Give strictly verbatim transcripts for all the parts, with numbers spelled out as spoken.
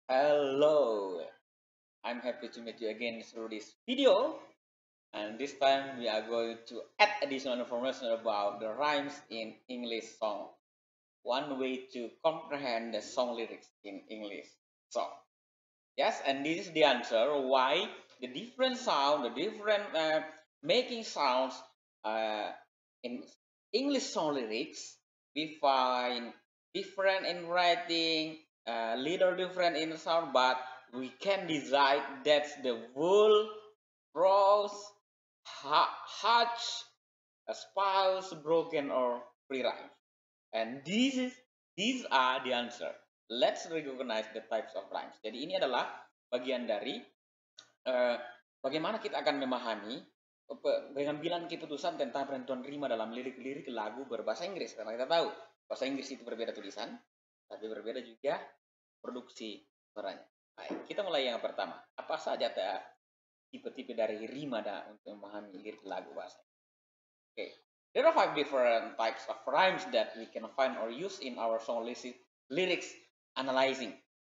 Hello, I'm happy to meet you again through this video, and this time we are going to add additional information about the rhymes in English song. One way to comprehend the song lyrics in English song. Yes, and this is the answer why the different sound, the different uh, making sounds uh, in English song lyrics, we find different in writing, uh, little different in sound, but we can decide that's the whole prose, ha- hatch, a spouse, broken, or free rhyme. And this is these are the answer. Let's recognize the types of rhymes. Jadi ini adalah bagian dari uh, bagaimana kita akan memahami pengambilan keputusan tentang penentuan rima dalam lirik-lirik lagu berbahasa Inggris. Karena kita tahu bahasa Inggris itu berbeda tulisan, tapi berbeda juga produksi suaranya. Baik, kita mulai yang pertama. Apa saja tipe-tipe dari rima dah untuk memahami lirik lagu bahasa Inggris? Oke. Okay. There are five different types of rhymes that we can find or use in our song lyrics analyzing.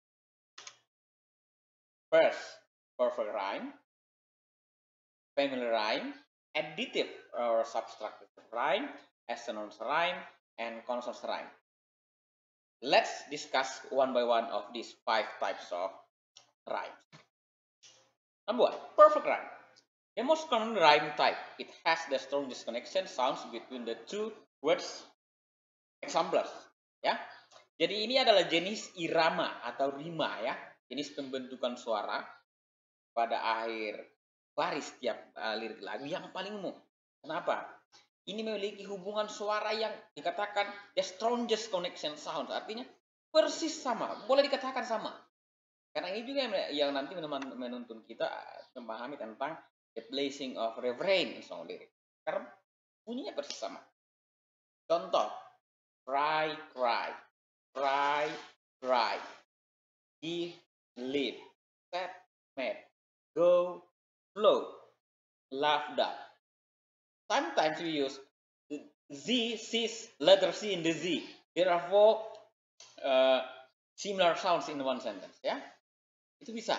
First, perfect rhyme, family rhyme, additive or subtractive rhyme, assonance rhyme, and consonance rhyme. Let's discuss one by one of these five types of rhymes. Number one, perfect rhyme. The most common rhyme type, it has the strongest connection sounds between the two words. Examples, ya. Jadi ini adalah jenis irama atau rima, ya, jenis pembentukan suara pada akhir baris setiap uh, lirik lagu yang paling umum. Kenapa? Ini memiliki hubungan suara yang dikatakan the strongest connection sounds, artinya persis sama, boleh dikatakan sama. Karena ini juga yang, yang nanti menuntun kita memahami tentang the placing of refrain in song lyric. Karena bunyinya persis sama. Contoh, cry, cry, cry, cry, give, live, sad, mad, go, flow, laugh, that. Sometimes we use Z, Cs, letter C in the Z. There are four uh, similar sounds in one sentence, ya. Itu bisa.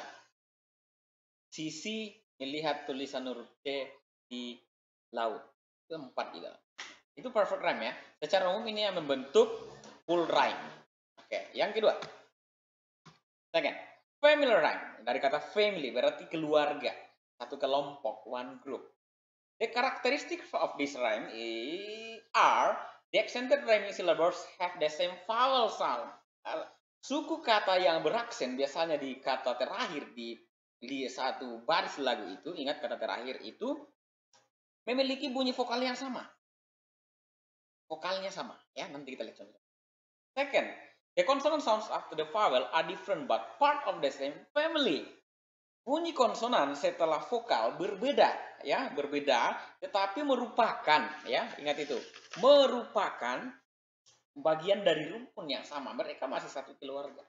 Sisi melihat tulisan huruf C di laut. Itu empat juga. Itu perfect rhyme, ya. Secara umum ini yang membentuk full rhyme. Oke, yang kedua. Second, family rhyme. Dari kata family berarti keluarga, satu kelompok, one group. The characteristics of this rhyme are the accented rhyming syllables have the same vowel sound. Suku kata yang beraksen biasanya di kata terakhir di di satu baris lagu itu, ingat kata terakhir itu memiliki bunyi vokal yang sama. Vokalnya sama, ya, nanti kita lihat contoh. Second, the consonant sounds after the vowel are different but part of the same family. Bunyi konsonan setelah vokal berbeda, ya, berbeda, tetapi merupakan, ya, ingat itu, merupakan bagian dari rumpun yang sama. Mereka masih satu keluarga.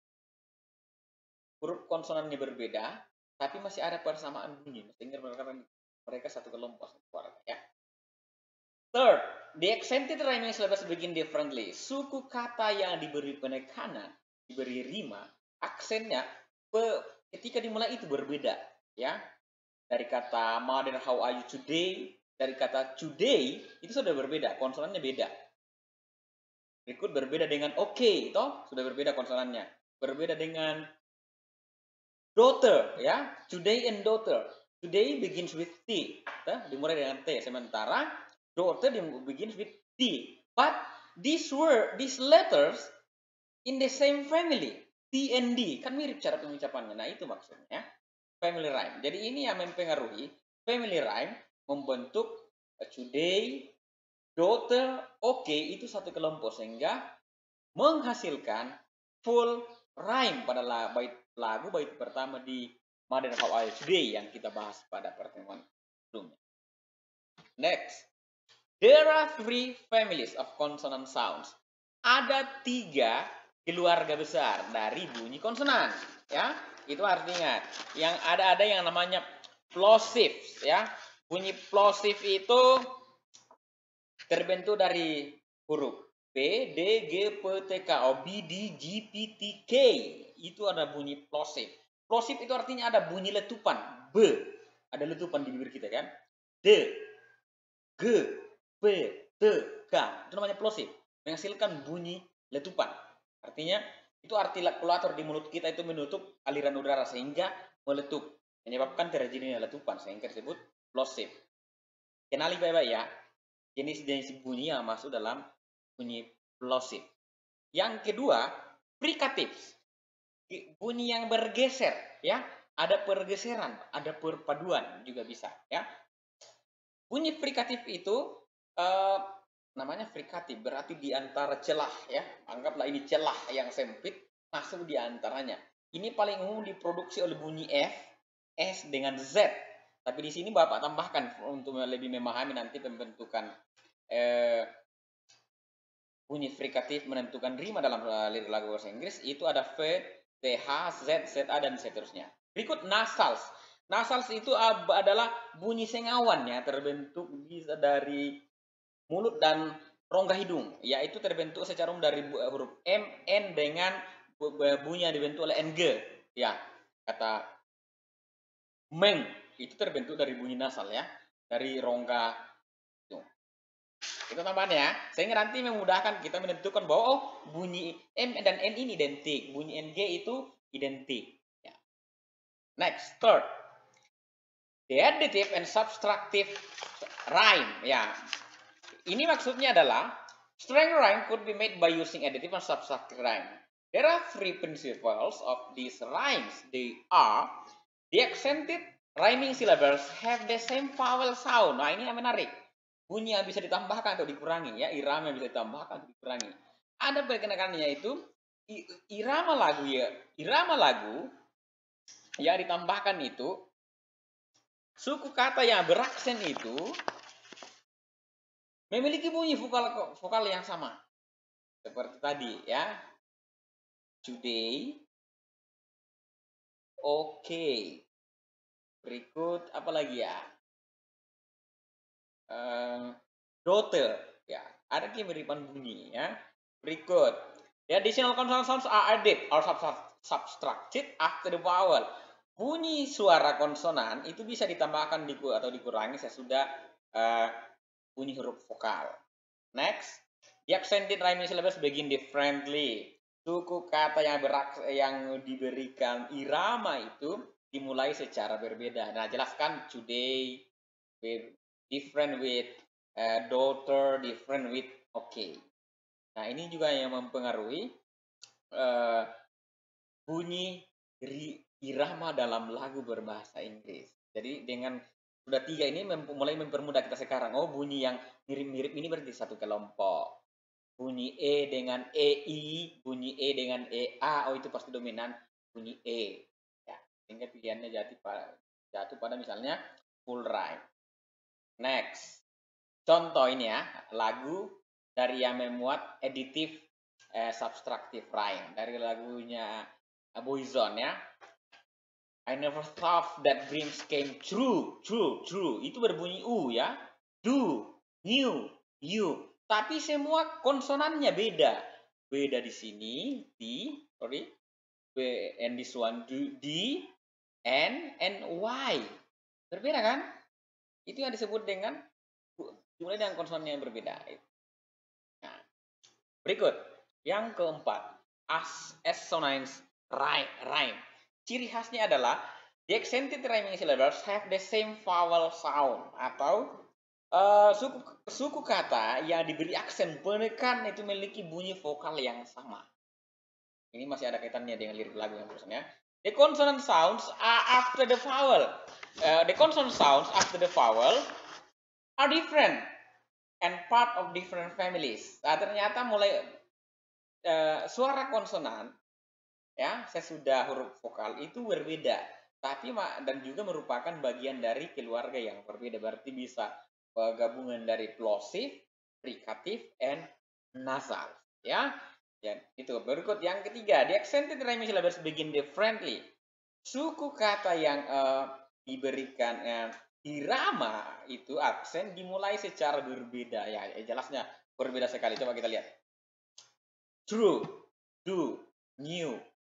Huruf konsonannya berbeda, tapi masih ada persamaan bunyi, sehingga mereka, mereka satu kelompok, satu keluarga, ya. Third, the accented rhyming syllables begin differently. Suku kata yang diberi penekanan, diberi rima, aksennya pe, ketika dimulai itu berbeda, ya. Dari kata mother, how are you today, dari kata today itu sudah berbeda, konsonannya beda. Berikut berbeda dengan oke, okay, toh sudah berbeda konsonannya. Berbeda dengan daughter, ya, today and daughter. Today begins with T, toh, dimulai dengan T. Sementara daughter begins with D. But these word, these letters in the same family, T and D, kan mirip cara pengucapannya. Nah itu maksudnya family rhyme. Jadi ini yang mempengaruhi family rhyme membentuk today, daughter, oke, okay, itu satu kelompok sehingga menghasilkan full rhyme pada bait lagu bait pertama di Mother How Are You Today yang kita bahas pada pertemuan sebelumnya. Next, there are three families of consonant sounds. Ada tiga keluarga besar dari bunyi konsonan, ya. Itu artinya yang ada ada yang namanya plosives, ya. Bunyi plosive itu terbentuk dari huruf B, D, G, P, T, K, O, B, D, G, P, T, K. itu ada bunyi plosive. Plosive itu artinya ada bunyi letupan. B. Ada letupan di bibir kita kan. D. G. P. T. K. Itu namanya plosive. Menghasilkan bunyi letupan. Artinya itu artikulator di mulut kita itu menutup aliran udara sehingga meletup. Menyebabkan terjadinya letupan sehingga disebut plosive. Kenali baik-baik ya. Jenis-jenis bunyi yang masuk dalam bunyi plosive. Yang kedua, fricative. Bunyi yang bergeser ya. Ada pergeseran, ada perpaduan juga bisa ya. Bunyi fricative itu eh, namanya fricative berarti di antara celah ya. Anggaplah ini celah yang sempit masuk di antaranya. Ini paling umum diproduksi oleh bunyi F, S dengan Z. Tapi di sini Bapak tambahkan untuk lebih memahami nanti pembentukan eh, bunyi frikatif menentukan rima dalam lirik lagu bahasa Inggris itu ada V, T, H, Z, Z A dan seterusnya. Berikut nasals. Nasals itu adalah bunyi sengawan ya, terbentuk bisa dari mulut dan rongga hidung, yaitu terbentuk secara umum dari huruf M, N dengan bunyi yang dibentuk oleh N G. Ya, kata meng itu terbentuk dari bunyi nasal ya, dari rongga. Itu tambahan ya, sehingga nanti memudahkan kita menentukan bahwa oh, bunyi M dan N ini identik, bunyi N G itu identik. Ya. Next, third, the additive and subtractive rhyme. Ya, ini maksudnya adalah strong rhyme could be made by using additive and subtractive rhyme. There are three principles of these rhymes. They are the accented rhyming syllables have the same vowel sound. Nah, ini yang menarik. Bunyi yang bisa ditambahkan atau dikurangi ya, irama yang bisa ditambahkan atau dikurangi. Ada perkenalannya itu irama lagu ya, irama lagu yang ditambahkan itu suku kata yang beraksen itu memiliki bunyi vokal vokal yang sama. Seperti tadi ya. Today. Oke. Okay. Berikut apa lagi ya? Uh, daughter ya, ada kemiripan bunyi ya. Berikut, the additional consonant sounds are added or subtracted after the vowel. Bunyi suara konsonan itu bisa ditambahkan atau dikurangi sesudah uh, bunyi huruf vokal. Next, the accented rhyming syllables begin differently. Suku kata yang berak yang diberikan irama itu dimulai secara berbeda. Nah, jelaskan today different with uh, daughter, different with okay. Nah, ini juga yang mempengaruhi uh, bunyi irama dalam lagu berbahasa Inggris. Jadi dengan sudah tiga ini mem mulai mempermudah kita sekarang. Oh, bunyi yang mirip-mirip ini berarti satu kelompok. Bunyi E dengan E I, bunyi E dengan E A, oh itu pasti dominan bunyi E. Ya, sehingga pilihannya jatuh pada, jatuh pada misalnya full rhyme. Next, contoh ini ya, lagu dari yang memuat additive eh, subtractive rhyme dari lagunya Boyzone ya. I never thought that dreams came true, true, true. Itu berbunyi U ya. Do, new, you. Tapi semua konsonannya beda. Beda di sini, D, sorry, B, and this one, D, N, and Y. Berbeda kan? Itu yang disebut dengan dimulai dengan konsonan yang berbeda. Nah, berikut yang keempat, as assonance rhyme. Ciri khasnya adalah the accented rhyming syllables have the same vowel sound atau uh, suku suku kata yang diberi aksen penekan itu memiliki bunyi vokal yang sama. Ini masih ada kaitannya dengan lirik lagu yang barusannya. The consonant sounds are after the vowel. Uh, the consonant sounds after the vowel are different and part of different families. Nah, ternyata mulai uh, suara konsonan ya sesudah huruf vokal itu berbeda, tapi dan juga merupakan bagian dari keluarga yang berbeda. Berarti bisa uh, gabungan dari plosive, fricative, and nasal. Ya, ya itu. Berikut yang ketiga, the accented rhyming syllables begin differently. Suku kata yang uh, diberikan uh, irama itu aksen dimulai secara berbeda ya, ya jelasnya berbeda sekali. Coba kita lihat. True, do, new,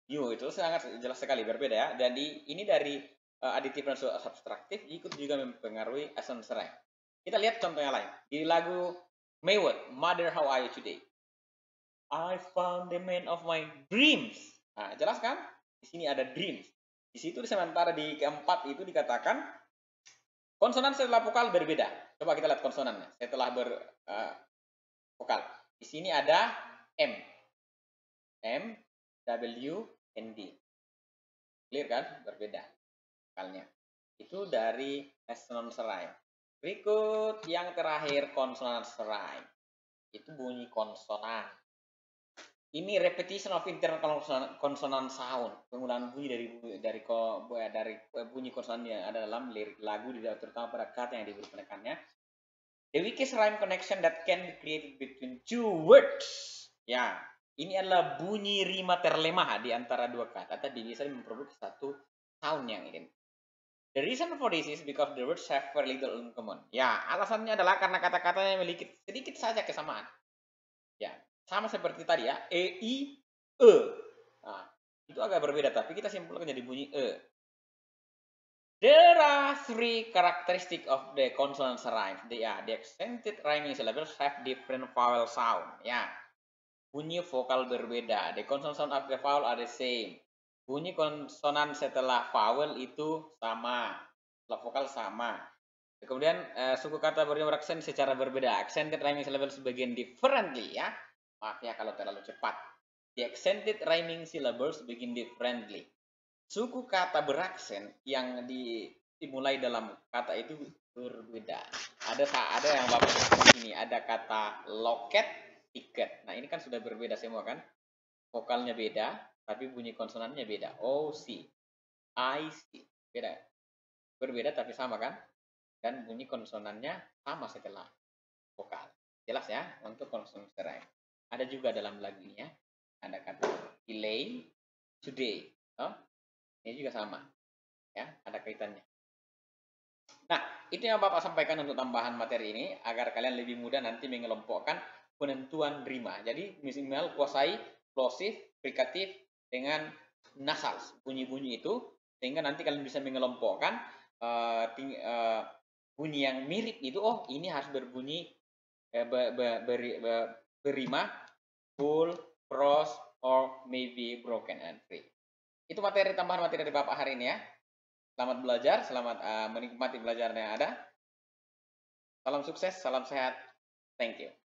new itu sangat jelas sekali berbeda ya. Jadi ini dari uh, aditif dan subtraktif ikut juga mempengaruhi assonance rhyme. Kita lihat contoh yang lain. Di lagu Maywood, Mother How Are You Today? I found the man of my dreams. Nah, jelas kan? Di sini ada dreams. Di situ sementara di keempat itu dikatakan konsonan setelah vokal berbeda. Coba kita lihat konsonannya setelah ber uh, vokal. Di sini ada M, M, W, N, D. Clear kan? Berbeda vokalnya. Itu dari assonance rhyme. Berikut yang terakhir konsonan rhyme. Itu bunyi konsonan. Ini repetition of internal consonant sound, pengulangan bunyi dari dari dari bunyi konsonan yang ada dalam lirik lagu, terutama pada kata yang diberi penekannya. The weakest rhyme connection that can be created between two words. Ya, ini adalah bunyi rima terlemah di antara dua kata, tapi bisa memproduksi satu sound yang ini. The reason for this is because the words have very little in common. Ya, alasannya adalah karena kata-katanya memiliki sedikit saja kesamaan. Ya, sama seperti tadi ya, E, I, E. Nah, itu agak berbeda, tapi kita simpulkan jadi bunyi E. There are three characteristics of the consonant rhyme. They are the accented rhyming syllables have different vowel sound. Ya, bunyi vokal berbeda. The consonant sound of the vowel are the same. Bunyi konsonan setelah vowel itu sama, setelah vokal sama. Kemudian uh, suku kata bernama aksen secara berbeda. Accented rhyming syllables begin differently ya. Maaf ya kalau terlalu cepat. The accented rhyming syllables begin differently. Suku kata beraksen yang di, dimulai dalam kata itu berbeda. Ada ada yang bapak ini ada kata loket, tiket. Nah ini kan sudah berbeda semua kan. Vokalnya beda, tapi bunyi konsonannya beda. O, C, I, C. Beda. Berbeda tapi sama kan. Dan bunyi konsonannya sama setelah vokal. Jelas ya untuk konsonan rhyme. Ada juga dalam lagunya ada kata delay, today. Oh, ini juga sama, ya ada kaitannya. Nah, itu yang Bapak sampaikan untuk tambahan materi ini agar kalian lebih mudah nanti mengelompokkan penentuan rima. Jadi minimal kuasai plosif, frikatif dengan nasal bunyi-bunyi itu sehingga nanti kalian bisa mengelompokkan uh, ting, uh, bunyi yang mirip itu. Oh, ini harus berbunyi uh, ber, ber, ber, ber, berrima full, cross, or maybe broken and free. Itu materi tambahan materi dari Bapak hari ini ya. Selamat belajar, selamat uh, menikmati belajarnya yang ada. Salam sukses, salam sehat. Thank you.